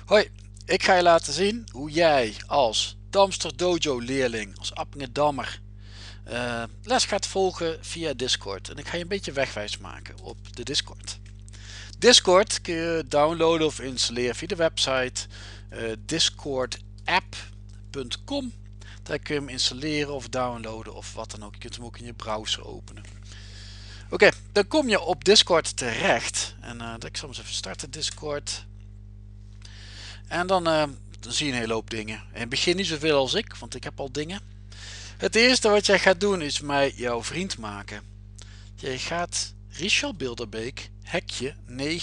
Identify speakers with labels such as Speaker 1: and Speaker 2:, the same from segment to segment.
Speaker 1: Hoi, ik ga je laten zien hoe jij als Damster Dojo leerling, als Appingedammer, les gaat volgen via Discord. En ik ga je een beetje wegwijs maken op de Discord. Discord kun je downloaden of installeren via de website discordapp.com. Daar kun je hem installeren of downloaden of wat dan ook. Je kunt hem ook in je browser openen. Oké, dan kom je op Discord terecht. En ik zal eens even starten Discord. En dan zie je een hele hoop dingen. In het begin niet zoveel als ik, want ik heb al dingen. Het eerste wat jij gaat doen is mij jouw vriend maken. Je gaat Richard Bilderbeek, hekje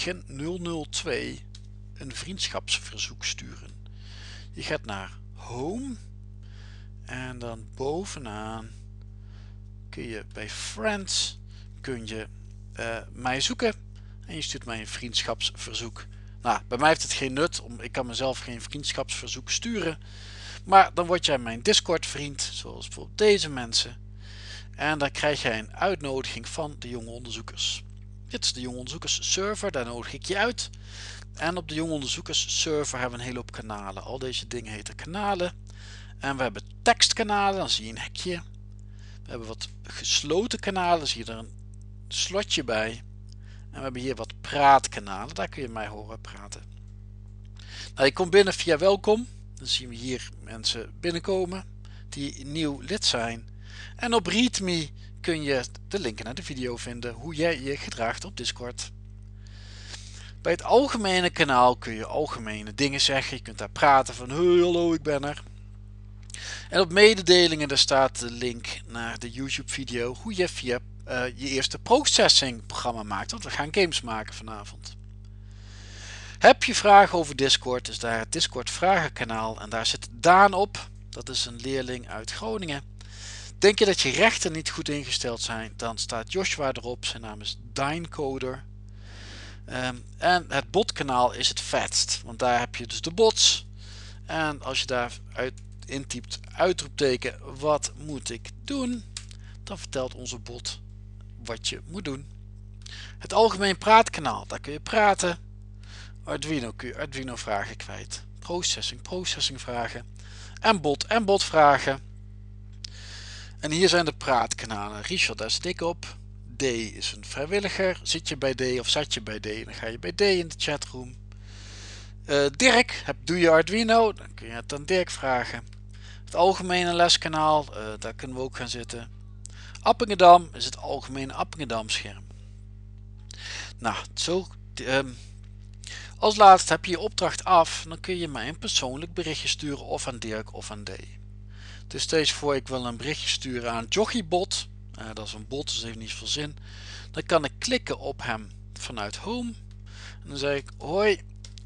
Speaker 1: 9002, een vriendschapsverzoek sturen. Je gaat naar Home en dan bovenaan kun je bij Friends kun je mij zoeken en je stuurt mij een vriendschapsverzoek. Nou, bij mij heeft het geen nut, ik kan mezelf geen vriendschapsverzoek sturen. Maar dan word jij mijn Discord vriend, zoals bijvoorbeeld deze mensen. En dan krijg jij een uitnodiging van de jonge onderzoekers. Dit is de jonge onderzoekers server, daar nodig ik je uit. En op de jonge onderzoekers server hebben we een hele hoop kanalen. Al deze dingen heten kanalen. En we hebben tekstkanalen, dan zie je een hekje. We hebben wat gesloten kanalen, dan zie je er een slotje bij. En we hebben hier wat praatkanalen, daar kun je mij horen praten. Nou, je komt binnen via welkom. Dan zien we hier mensen binnenkomen die nieuw lid zijn. En op ReadMe kun je de linken naar de video vinden hoe jij je gedraagt op Discord. Bij het algemene kanaal kun je algemene dingen zeggen. Je kunt daar praten van hey, hallo, ik ben er. En op mededelingen daar staat de link naar de YouTube video hoe je via je eerste processing programma maakt. Want we gaan games maken vanavond. Heb je vragen over Discord, is daar het Discord vragenkanaal en daar zit Daan op. Dat is een leerling uit Groningen. Denk je dat je rechten niet goed ingesteld zijn, dan staat Joshua erop. Zijn naam is Dynecoder. En het botkanaal is het vetst, want daar heb je dus de bots. En als je daar intypt uitroepteken wat moet ik doen, dan vertelt onze bot wat je moet doen. Het algemeen praatkanaal, daar kun je praten. Arduino kun je Arduino vragen kwijt. Processing vragen. En bot vragen. En hier zijn de praatkanalen. Richard, daar zit ik op. D is een vrijwilliger. Zit je bij D of zat je bij D? Dan ga je bij D in de chatroom. Dirk, doe je Arduino? Dan kun je het aan Dirk vragen. Het algemene leskanaal, daar kunnen we ook gaan zitten. Appingedam is het algemene Appingedam scherm. Nou, zo... Als laatste heb je je opdracht af, dan kun je mij een persoonlijk berichtje sturen of aan Dirk of aan D. Dus steeds voor ik wil een berichtje sturen aan Joggiebot, dat is een bot, dus dat heeft niet zoveel zin. Dan kan ik klikken op hem vanuit Home. En dan zeg ik hoi.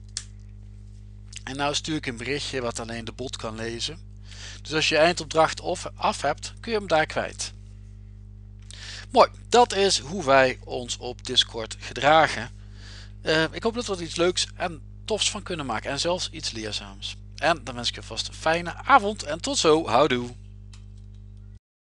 Speaker 1: En nou stuur ik een berichtje wat alleen de bot kan lezen. Dus als je eindopdracht af hebt, kun je hem daar kwijt. Mooi, dat is hoe wij ons op Discord gedragen. Ik hoop dat we er iets leuks en tofs van kunnen maken en zelfs iets leerzaams. En dan wens ik je vast een fijne avond en tot zo, houdoe!